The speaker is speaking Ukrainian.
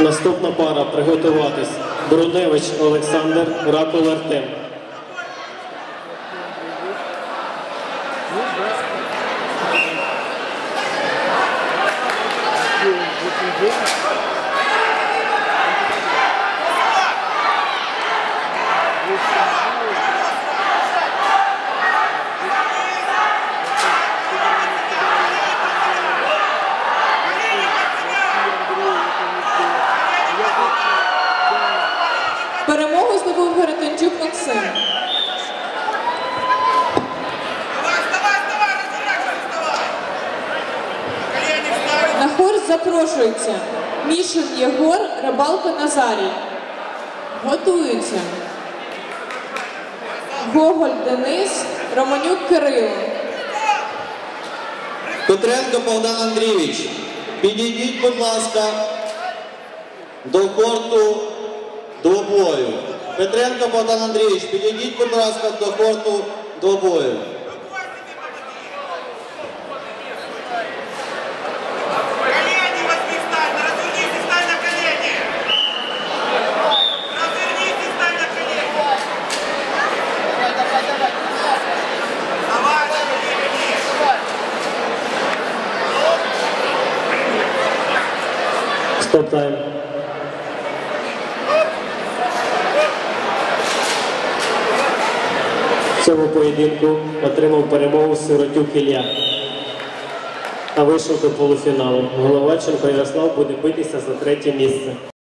Наступна пара. Приготуватись. Бруневич Олександр, Ракул Артем. Перемогу здобув Гератенчук Максим. На хорс запрошується Мішин Єгор, Рибалко Назарій. Готуються Гоголь Денис, Романюк Кирило. Петренко Богдан Андрійович, підійдіть, будь ласка, до корту двобою. Петренко Богдан Андрійович, підійдіть, будь ласка, до корту двобою. Стоп-тайм. В цьому поєдинку отримав перемогу Сиротюк Ілля, а вийшов до полуфіналу. Головаченко Ярослав буде битися за 3-є місце.